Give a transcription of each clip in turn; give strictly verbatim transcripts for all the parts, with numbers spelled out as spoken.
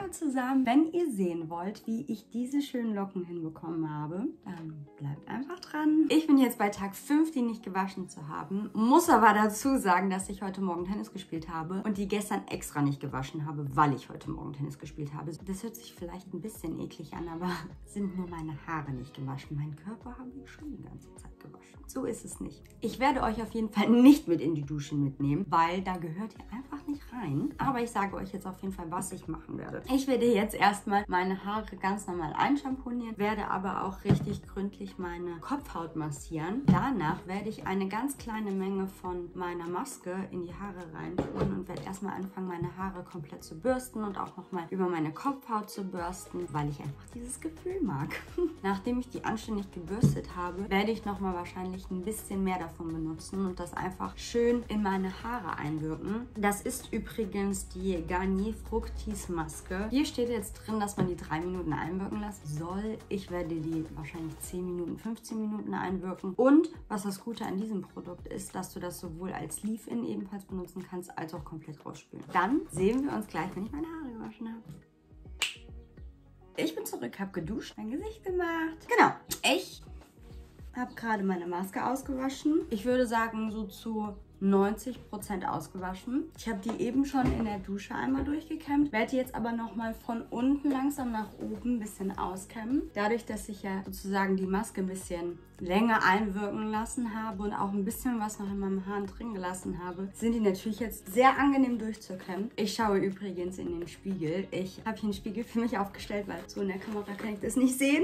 Hallo zusammen! Wenn ihr sehen wollt, wie ich diese schönen Locken hinbekommen habe, dann bleibt einfach dran. Ich bin jetzt bei Tag fünf, die nicht gewaschen zu haben. Muss aber dazu sagen, dass ich heute Morgen Tennis gespielt habe und die gestern extra nicht gewaschen habe, weil ich heute Morgen Tennis gespielt habe. Das hört sich vielleicht ein bisschen eklig an, aber sind nur meine Haare nicht gewaschen. Meinen Körper habe ich schon die ganze Zeit gewaschen. So ist es nicht. Ich werde euch auf jeden Fall nicht mit in die Dusche mitnehmen, weil da gehört ihr einfach nicht rein. Aber ich sage euch jetzt auf jeden Fall, was ich machen werde. Ich werde jetzt erstmal meine Haare ganz normal einschamponieren, werde aber auch richtig gründlich meine Kopfhaut massieren. Danach werde ich eine ganz kleine Menge von meiner Maske in die Haare reintun und werde erstmal anfangen, meine Haare komplett zu bürsten und auch nochmal über meine Kopfhaut zu bürsten, weil ich einfach dieses Gefühl mag. Nachdem ich die anständig gebürstet habe, werde ich nochmal wahrscheinlich ein bisschen mehr davon benutzen und das einfach schön in meine Haare einwirken. Das ist übrigens die Garnier Fructis Maske. Hier steht jetzt drin, dass man die drei Minuten einwirken lassen soll. Ich werde die wahrscheinlich zehn Minuten, fünfzehn Minuten einwirken. Und was das Gute an diesem Produkt ist, dass du das sowohl als Leave-In ebenfalls benutzen kannst, als auch komplett rausspülen. Dann sehen wir uns gleich, wenn ich meine Haare gewaschen habe. Ich bin zurück, habe geduscht, mein Gesicht gemacht. Genau, ich habe gerade meine Maske ausgewaschen. Ich würde sagen, so zu neunzig Prozent ausgewaschen. Ich habe die eben schon in der Dusche einmal durchgekämmt, werde die jetzt aber nochmal von unten langsam nach oben ein bisschen auskämmen. Dadurch, dass ich ja sozusagen die Maske ein bisschen länger einwirken lassen habe und auch ein bisschen was noch in meinem Haar drin gelassen habe, sind die natürlich jetzt sehr angenehm durchzukämmen. Ich schaue übrigens in den Spiegel. Ich habe hier einen Spiegel für mich aufgestellt, weil so in der Kamera kann ich das nicht sehen.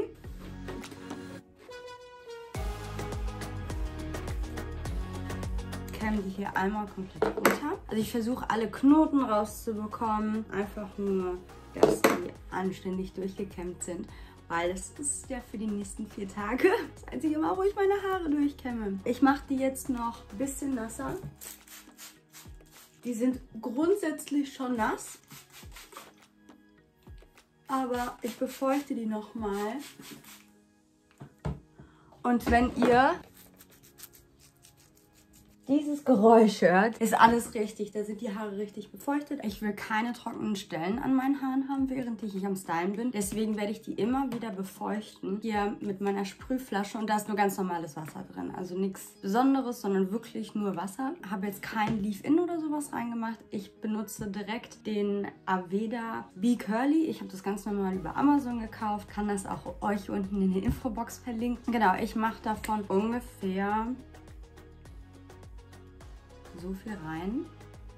Die hier einmal komplett runter. Also ich versuche alle Knoten rauszubekommen. Einfach nur, dass die anständig durchgekämmt sind. Weil das ist ja für die nächsten vier Tage das einzige Mal, wo ich meine Haare durchkämme. Ich mache die jetzt noch ein bisschen nasser. Die sind grundsätzlich schon nass. Aber ich befeuchte die nochmal. Und wenn ihr dieses Geräusch hört, ist alles richtig. Da sind die Haare richtig befeuchtet. Ich will keine trockenen Stellen an meinen Haaren haben, während ich am Stylen bin. Deswegen werde ich die immer wieder befeuchten. Hier mit meiner Sprühflasche und da ist nur ganz normales Wasser drin. Also nichts Besonderes, sondern wirklich nur Wasser. Habe jetzt kein Leave-In oder sowas reingemacht. Ich benutze direkt den Aveda Be Curly. Ich habe das ganz normal über Amazon gekauft. Kann das auch euch unten in der Infobox verlinken. Genau, ich mache davon ungefähr so viel rein.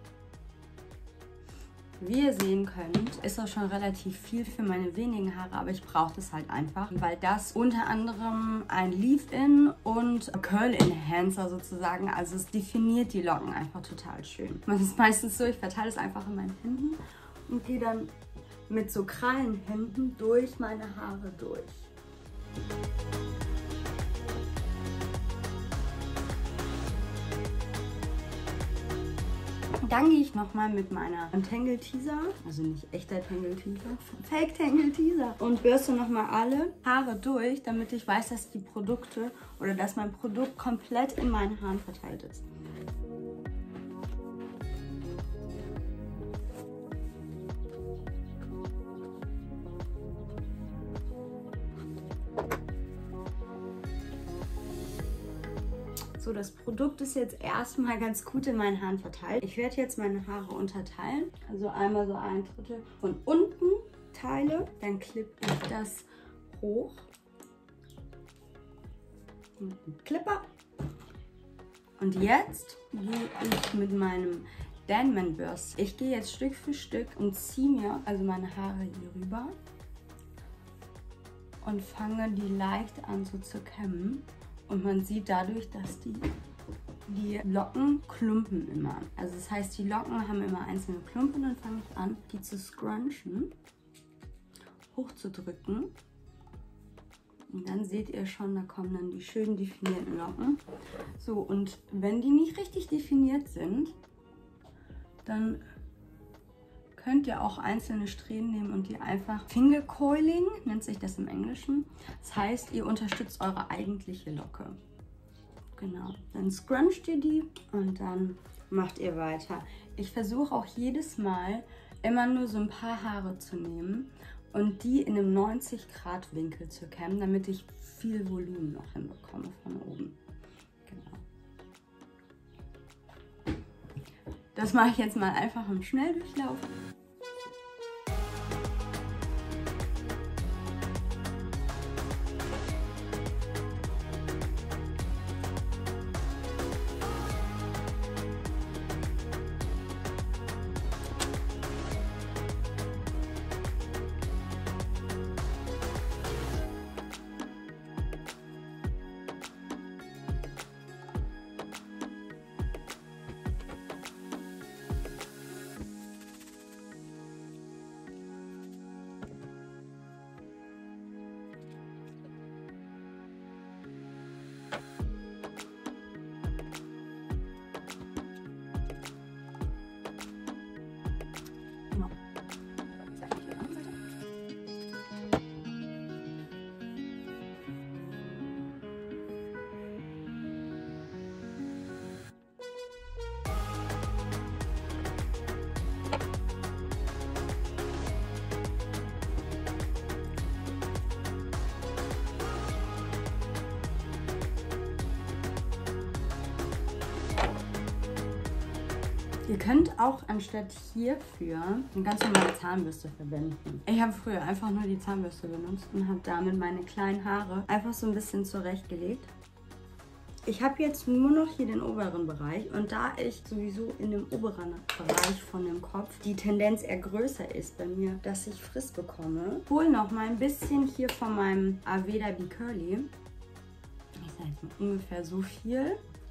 Wie ihr sehen könnt, ist das schon relativ viel für meine wenigen Haare, aber ich brauche das halt einfach, weil das unter anderem ein Leave-In und Curl Enhancer sozusagen, also es definiert die Locken einfach total schön. Das ist meistens so, ich verteile es einfach in meinen Händen und gehe dann mit so Krallenhänden durch meine Haare durch. Dann gehe ich nochmal mit meiner Tangle Teezer, also nicht echter Tangle Teezer, Fake Tangle Teezer, und bürste nochmal alle Haare durch, damit ich weiß, dass die Produkte oder dass mein Produkt komplett in meinen Haaren verteilt ist. So, das Produkt ist jetzt erstmal ganz gut in meinen Haaren verteilt. Ich werde jetzt meine Haare unterteilen. Also einmal so ein Drittel von unten teile. Dann klippe ich das hoch. Und einen Clipper. Und jetzt gehe ich mit meinem Denman Bürste. Ich gehe jetzt Stück für Stück und ziehe mir also meine Haare hier rüber. Und fange die leicht an so zu kämmen. Und man sieht dadurch, dass die, die Locken klumpen immer. Also das heißt, die Locken haben immer einzelne Klumpen. Dann fange ich an, die zu scrunchen, hochzudrücken. Und dann seht ihr schon, da kommen dann die schön definierten Locken. So, und wenn die nicht richtig definiert sind, dann könnt ihr auch einzelne Strähnen nehmen und die einfach Fingercoiling, nennt sich das im Englischen. Das heißt, ihr unterstützt eure eigentliche Locke. Genau, dann scruncht ihr die und dann macht ihr weiter. Ich versuche auch jedes Mal immer nur so ein paar Haare zu nehmen und die in einem neunzig Grad Winkel zu kämmen, damit ich viel Volumen noch hinbekomme von oben. Genau. Das mache ich jetzt mal einfach im Schnelldurchlauf. Ihr könnt auch anstatt hierfür eine ganz normale Zahnbürste verwenden. Ich habe früher einfach nur die Zahnbürste benutzt und habe damit meine kleinen Haare einfach so ein bisschen zurechtgelegt. Ich habe jetzt nur noch hier den oberen Bereich und da ich sowieso in dem oberen Bereich von dem Kopf die Tendenz eher größer ist bei mir, dass ich Friss bekomme, hole noch mal ein bisschen hier von meinem Aveda Be Curly. Ich sage jetzt mal ungefähr so viel.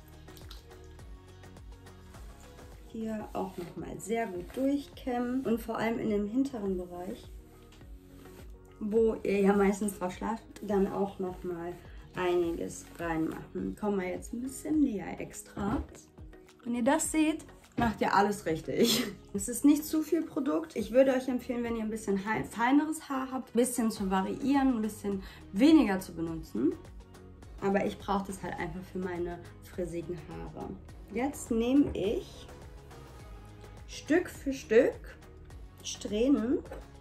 Hier auch nochmal sehr gut durchkämmen und vor allem in dem hinteren Bereich, wo ihr ja meistens drauf schlaft, dann auch nochmal einiges reinmachen. Kommen wir jetzt ein bisschen näher extra. Wenn ihr das seht, macht ihr alles richtig. Es ist nicht zu viel Produkt. Ich würde euch empfehlen, wenn ihr ein bisschen feineres Haar habt, ein bisschen zu variieren, ein bisschen weniger zu benutzen. Aber ich brauche das halt einfach für meine frissigen Haare. Jetzt nehme ich Stück für Stück Strähnen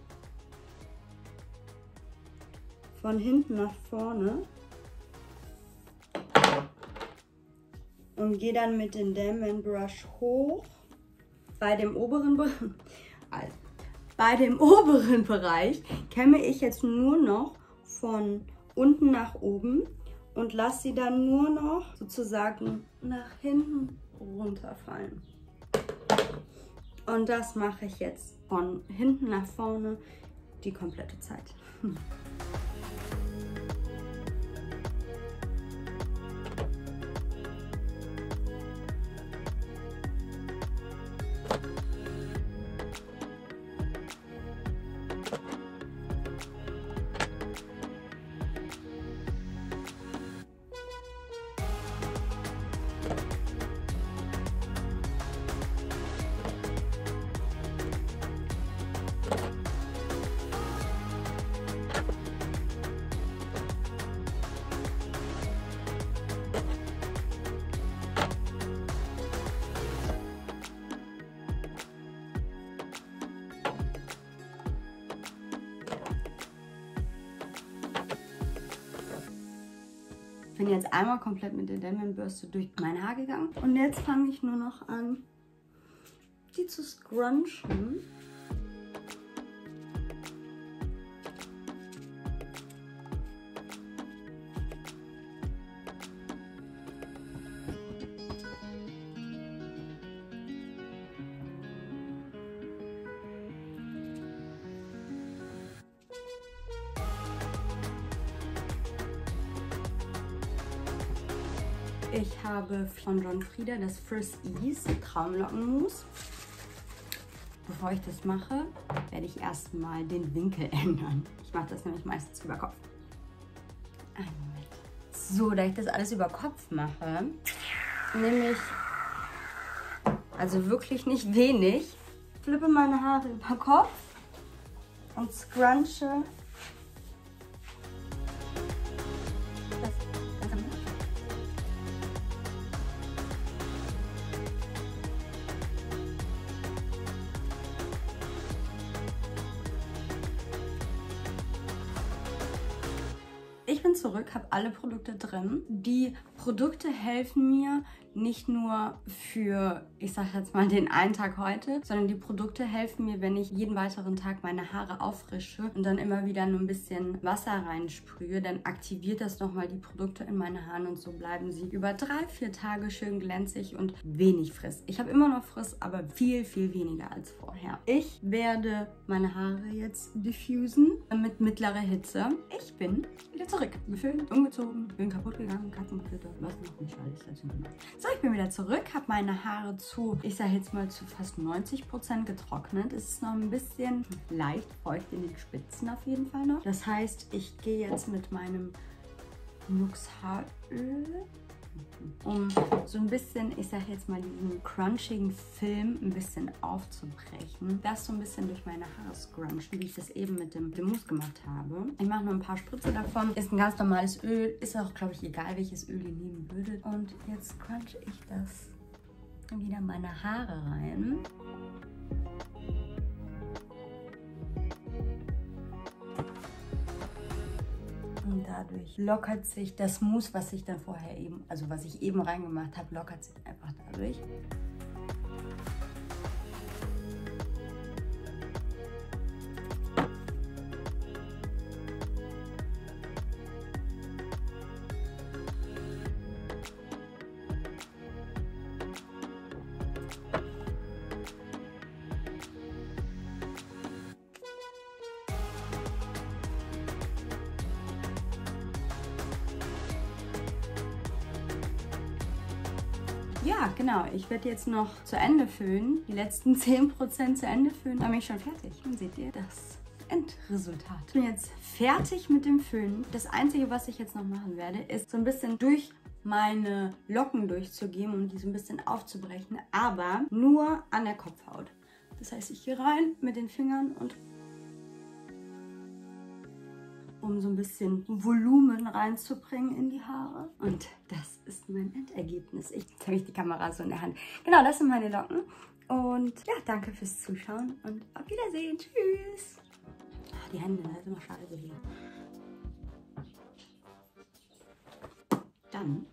von hinten nach vorne und gehe dann mit dem Diamond Brush hoch. Bei dem oberen, Be also, bei dem oberen Bereich kämme ich jetzt nur noch von unten nach oben und lasse sie dann nur noch sozusagen nach hinten runterfallen. Und das mache ich jetzt von hinten nach vorne die komplette Zeit. Ich bin jetzt einmal komplett mit der Dämmenbürste durch mein Haar gegangen und jetzt fange ich nur noch an, die zu scrunchen. Ich habe von John Frieda das First Ease Traumlockenmousse. Bevor ich das mache, werde ich erstmal den Winkel ändern. Ich mache das nämlich meistens über Kopf. Einen Moment. So, da ich das alles über Kopf mache, nehme ich, also wirklich nicht wenig, flippe meine Haare über Kopf und scrunche bin zurück, habe alle Produkte drin. Die Produkte helfen mir nicht nur für, ich sage jetzt mal, den einen Tag heute, sondern die Produkte helfen mir, wenn ich jeden weiteren Tag meine Haare auffrische und dann immer wieder nur ein bisschen Wasser reinsprühe, dann aktiviert das nochmal die Produkte in meine Haare und so bleiben sie über drei, vier Tage schön glänzig und wenig Friss. Ich habe immer noch Friss, aber viel, viel weniger als vorher. Ich werde meine Haare jetzt diffusen mit mittlerer Hitze. Ich bin wieder zurück. Gefüllt, umgezogen, bin kaputt gegangen, Katzenflitter, was noch nicht alles dazu gemacht. So, ich bin wieder zurück, habe meine Haare zu, ich sage jetzt mal zu fast neunzig Prozent getrocknet. Es ist noch ein bisschen leicht feucht in den Spitzen auf jeden Fall noch. Das heißt, ich gehe jetzt mit meinem Nux Haaröl, um so ein bisschen, ich sage jetzt mal, diesen crunchigen Film ein bisschen aufzubrechen. Das so ein bisschen durch meine Haare scrunchen, wie ich das eben mit dem, dem Mousse gemacht habe. Ich mache nur ein paar Spritze davon. Ist ein ganz normales Öl. Ist auch, glaube ich, egal, welches Öl ihr nehmen würdet. Und jetzt crunche ich das wieder in meine Haare rein. Und dadurch lockert sich das Mousse, was ich dann vorher eben, also was ich eben reingemacht habe, lockert sich einfach dadurch. Ja, genau. Ich werde jetzt noch zu Ende föhnen. Die letzten zehn Prozent zu Ende föhnen. Dann bin ich schon fertig. Dann seht ihr das Endresultat. Ich bin jetzt fertig mit dem Föhnen. Das Einzige, was ich jetzt noch machen werde, ist so ein bisschen durch meine Locken durchzugehen, um die so ein bisschen aufzubrechen. Aber nur an der Kopfhaut. Das heißt, ich gehe rein mit den Fingern und um so ein bisschen Volumen reinzubringen in die Haare. Und das ist mein Endergebnis. Ich, jetzt habe ich die Kamera so in der Hand. Genau, das sind meine Locken. Und ja, danke fürs Zuschauen und auf Wiedersehen. Tschüss. Ach, die Hände, das ist immer schade so hier. Dann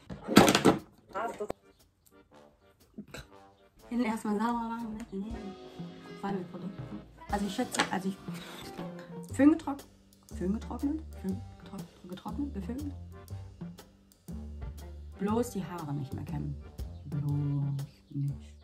Hände erstmal sauber machen. Vor allem mit Produkten. Also ich schätze, also ich Föhn getrocknet. Föhn getrocknet, Föhn getrocknet, getrocknet, geföhnt. Bloß die Haare nicht mehr kennen. Bloß nicht.